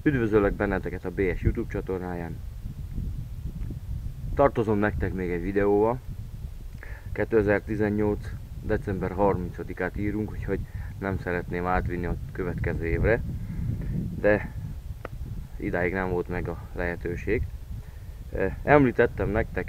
Üdvözöllek benneteket a BS YouTube csatornáján. Tartozom nektek még egy videóval. 2018. december 30-át írunk, úgyhogy nem szeretném átvinni a következő évre, de idáig nem volt meg a lehetőség. Említettem nektek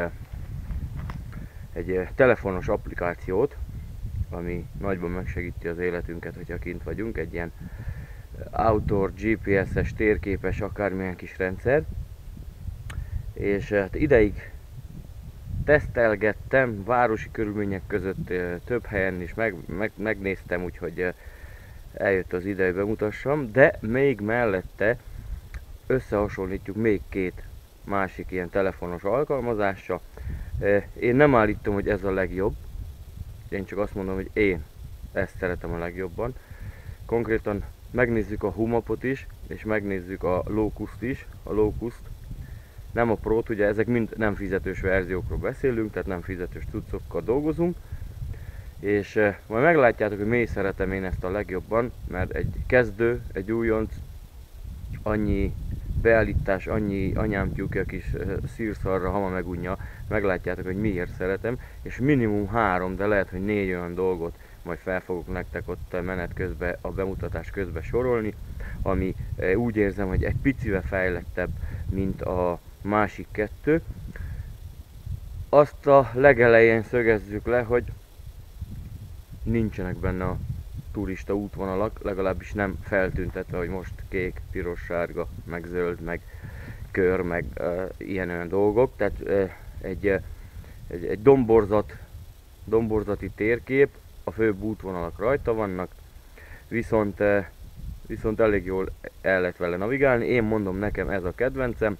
egy telefonos applikációt, ami nagyban megsegíti az életünket, hogyha kint vagyunk, egy ilyen outdoor GPS-es, térképes, akármilyen kis rendszer. És hát ideig tesztelgettem városi körülmények között több helyen is, megnéztem, úgyhogy eljött az ide, hogy bemutassam, de még mellette összehasonlítjuk még két másik ilyen telefonos alkalmazással. Én nem állítom, hogy ez a legjobb, én csak azt mondom, hogy én ezt szeretem a legjobban. Konkrétan megnézzük a Humapot is, és megnézzük a Locust is, a Locust, nem a Pro-t, ugye ezek mind nem fizetős verziókról beszélünk, tehát nem fizetős cuccokkal dolgozunk. És majd meglátjátok, hogy miért szeretem én ezt a legjobban, mert egy kezdő, egy újonc, annyi beállítás, annyi anyám tyúkja kis szírszarra, hama megunja, meglátjátok, hogy miért szeretem, és minimum 3, de lehet, hogy 4 olyan dolgot majd fel fogok nektek ott menet közben, a bemutatás közben sorolni, ami úgy érzem, hogy egy picivel fejlettebb, mint a másik kettő. Azt a legelején szögezzük le, hogy nincsenek benne a turista útvonalak, legalábbis nem feltüntetve, hogy most kék, piros, sárga, meg zöld, meg kör, meg ilyen olyan dolgok. Tehát egy domborzati térkép, a főbb útvonalak rajta vannak, viszont elég jól el lehet vele navigálni. Én mondom, nekem ez a kedvencem.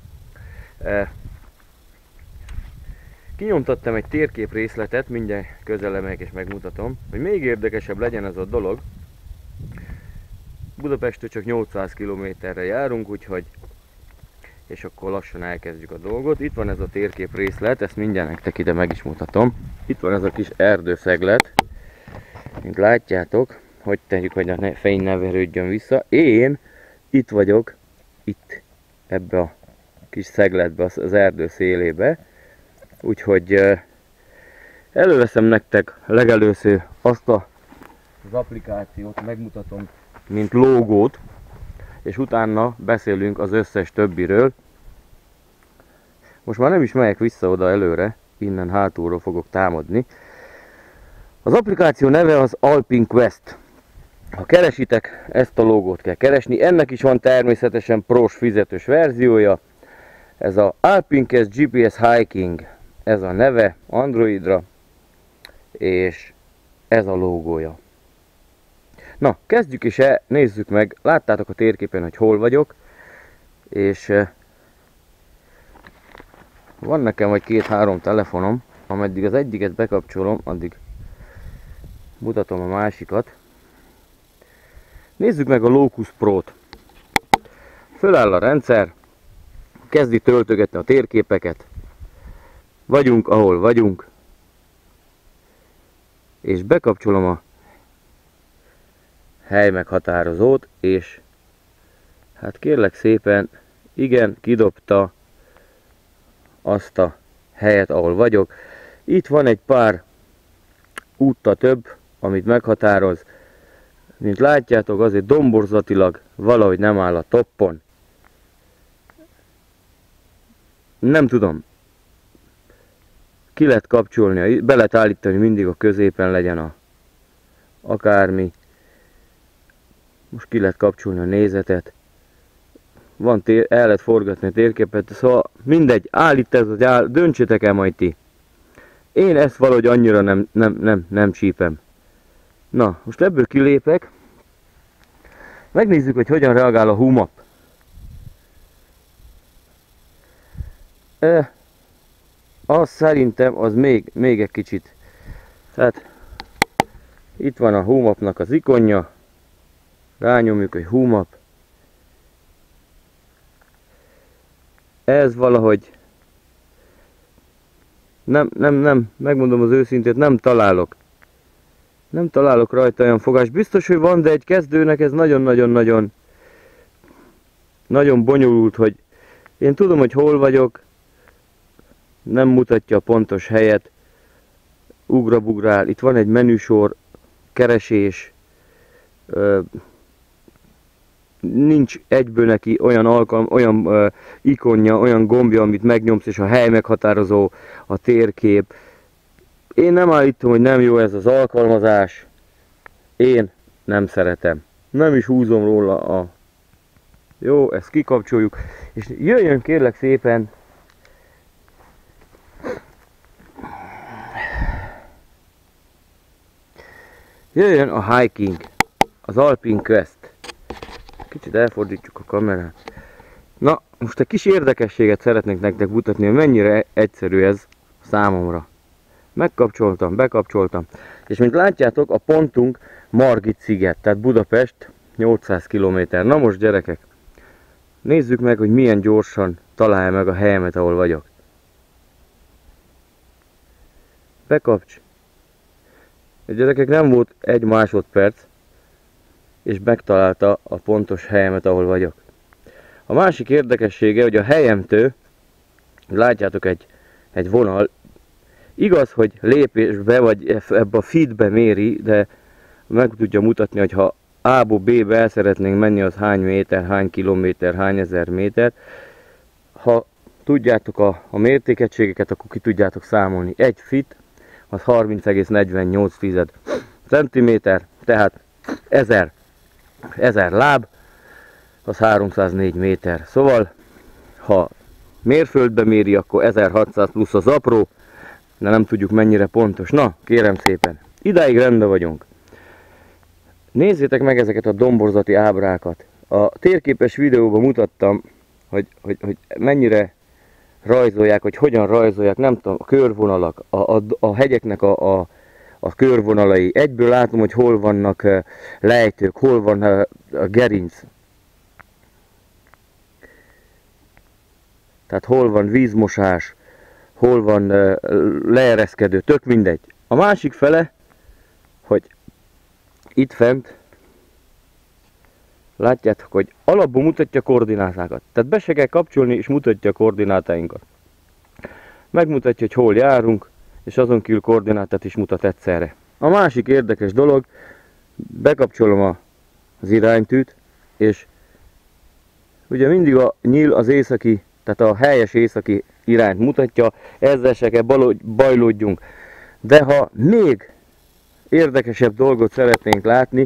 Kinyomtattam egy térkép részletet, mindjárt közel megyek és megmutatom, hogy még érdekesebb legyen ez a dolog. Budapesttől csak 800 km-re járunk, úgyhogy és akkor lassan elkezdjük a dolgot. Itt van ez a térkép részlet, ezt mindjárt nektek ide meg is mutatom. Itt van ez a kis erdőszeglet, mint látjátok, hogy tegyük, hogy a fény ne verődjön vissza. Én itt vagyok, itt ebbe a kis szegletbe, az erdő szélébe. Úgyhogy előveszem nektek legelőször azt az applikációt, megmutatom, mint logót, és utána beszélünk az összes többiről. Most már nem is megyek vissza oda előre, innen hátulról fogok támadni. Az applikáció neve az Alpinquest. Ha keresitek, ezt a logót kell keresni. Ennek is van természetesen prós fizetős verziója. Ez a Alpinquest GPS Hiking, ez a neve Androidra, és ez a logója. Na, kezdjük is el, nézzük meg. Láttátok a térképen, hogy hol vagyok, és van nekem vagy 2-3 telefonom, ameddig az egyiket bekapcsolom, addig mutatom a másikat. Nézzük meg a Locust Pro-t. Föláll a rendszer, kezdi töltögetni a térképeket, vagyunk ahol vagyunk, és bekapcsolom a hely meghatározót, és hát kérlek szépen, igen, kidobta azt a helyet, ahol vagyok. Itt van egy pár útta több, amit meghatároz. Mint látjátok, azért domborzatilag valahogy nem áll a toppon. Nem tudom. Ki lehet kapcsolni, be lehet állítani, hogy mindig a középen legyen a akármi. Most ki lehet kapcsolni a nézetet. Van el lehet forgatni a térképet, szóval mindegy, állít ez, döntsétek el majd ti. Én ezt valahogy annyira nem csípem. Na, most ebből kilépek. Megnézzük, hogy hogyan reagál a Humap. Az szerintem az még egy kicsit. Tehát itt van a Humapnak az ikonja. Rányomjuk, hogy Humap. Ez valahogy nem, megmondom az őszintét, nem találok rajta olyan fogás. Biztos, hogy van, de egy kezdőnek ez nagyon-nagyon-nagyon nagyon bonyolult, hogy én tudom, hogy hol vagyok, nem mutatja a pontos helyet, ugrabugrál, itt van egy menüsor, keresés, nincs egyből neki olyan ikonja, olyan gombja, amit megnyomsz, és a hely meghatározó, a térkép. Én nem állítom, hogy nem jó ez az alkalmazás, én nem szeretem. Nem is húzom róla a... Jó, ezt kikapcsoljuk, és jöjjön kérlek szépen. Jöjjön a hiking, az Alpine Quest. Kicsit elfordítjuk a kamerát. Na, most egy kis érdekességet szeretnék nektek mutatni, hogy mennyire egyszerű ez számomra. Megkapcsoltam, bekapcsoltam, és mint látjátok, a pontunk Margit-sziget, tehát Budapest, 800 km. Na most gyerekek, nézzük meg, hogy milyen gyorsan találja meg a helyemet, ahol vagyok. Bekapcs. A gyerekek, nem volt egy másodperc, és megtalálta a pontos helyemet, ahol vagyok. A másik érdekessége, hogy a helyemtől, látjátok, egy vonal, igaz, hogy lépésbe, vagy ebbe a feedbe méri, de meg tudja mutatni, hogy ha A-ból B-be el szeretnénk menni, az hány méter, hány kilométer, hány ezer méter. Ha tudjátok a mértékegységeket, akkor ki tudjátok számolni. Egy feet az 30,48 centiméter, tehát 1000 láb, az 304 méter. Szóval, ha mérföldbe méri, akkor 1600 plusz az apró, de nem tudjuk mennyire pontos. Na, kérem szépen, idáig rendben vagyunk. Nézzétek meg ezeket a domborzati ábrákat. A térképes videóban mutattam, hogy mennyire rajzolják, hogy hogyan rajzolják, nem tudom, a körvonalak, a hegyeknek a körvonalai. Egyből látom, hogy hol vannak lejtők, hol van a gerinc. Tehát hol van vízmosás, hol van leereszkedő, tök mindegy. A másik fele, hogy itt fent látjátok, hogy alapból mutatja koordinátákat. Tehát be se kell kapcsolni, és mutatja a koordinátáinkat. Megmutatja, hogy hol járunk, és azon kívül koordinátát is mutat egyszerre. A másik érdekes dolog, bekapcsolom az iránytűt, és ugye mindig a nyíl az északi, tehát a helyes északi irányt mutatja, ezzel se kell bajlódjunk. De ha még érdekesebb dolgot szeretnénk látni,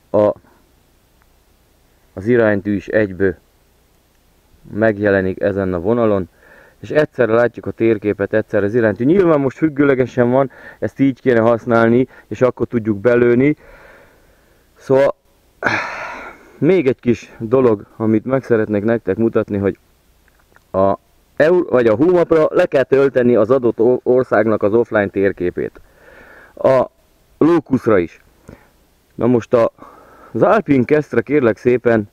az iránytű is egyből megjelenik ezen a vonalon, és egyszerre látjuk a térképet, egyszerre az iránytű. Nyilván most függőlegesen van, ezt így kéne használni, és akkor tudjuk belőni. Szóval még egy kis dolog, amit meg szeretnék nektek mutatni, hogy a Humapra le kell tölteni az adott országnak az offline térképét. A Locusra is. Na most az Alpine Questre kérlek szépen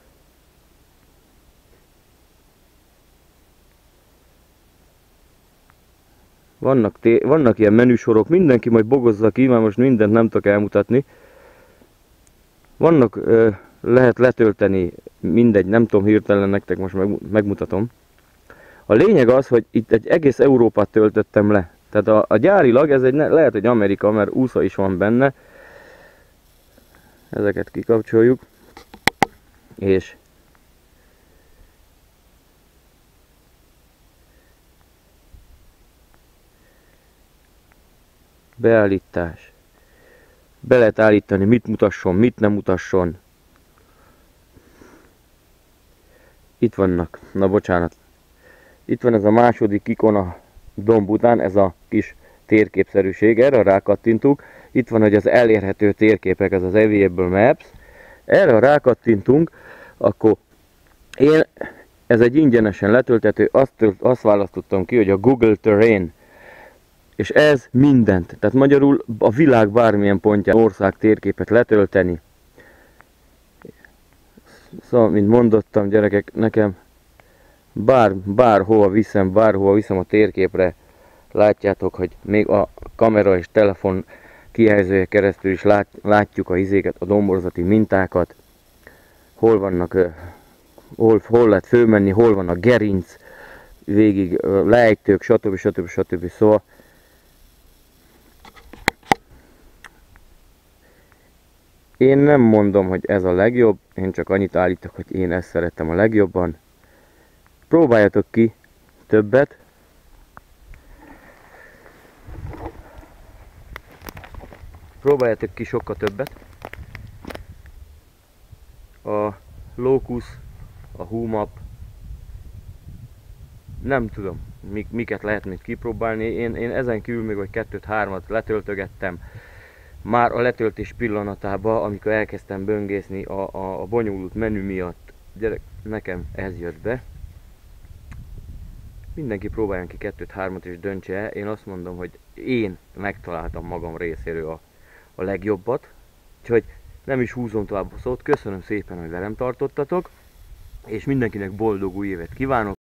vannak ilyen menüsorok, mindenki majd bogozza ki, mert most mindent nem tudok elmutatni. Vannak, lehet letölteni, mindegy, nem tudom hirtelen nektek most megmutatom. A lényeg az, hogy itt egy egész Európát töltöttem le. Tehát a gyárilag ez lehet, hogy Amerika, mert USA is van benne. Ezeket kikapcsoljuk. És beállítás. Be lehet állítani, mit mutasson, mit nem mutasson. Itt vannak, na bocsánat. Itt van ez a második ikon a domb után, ez a kis térképszerűség, erre rákattintunk. Itt van, hogy az elérhető térképek, ez az Available Maps. Erre rákattintunk, akkor ez egy ingyenesen letölthető, azt választottam ki, hogy a Google Terrain. És ez mindent, tehát magyarul a világ bármilyen pontján ország térképet letölteni. Szóval, mint mondottam, gyerekek, nekem bárhova viszem a térképre, látjátok, hogy még a kamera és telefon kihelyzője keresztül is látjuk a izéket, a domborzati mintákat, hol vannak hol lehet fölmenni, hol van a gerinc, végig lejtők, stb. Szóval én nem mondom, hogy ez a legjobb, én csak annyit állítok, hogy én ezt szeretem a legjobban. Próbáljatok ki többet. Próbáljátok ki sokkal többet. A Locus, a Humap, nem tudom, miket lehet még kipróbálni. Én ezen kívül még vagy 2-3-at letöltögettem. Már a letöltés pillanatában, amikor elkezdtem böngészni a bonyolult menü miatt, gyerek, nekem ez jött be. Mindenki próbáljon ki 2-3-at és döntse el. Én azt mondom, hogy én megtaláltam magam részéről a legjobbat. Úgyhogy nem is húzom tovább a szót. Köszönöm szépen, hogy velem tartottatok. És mindenkinek boldog új évet kívánok.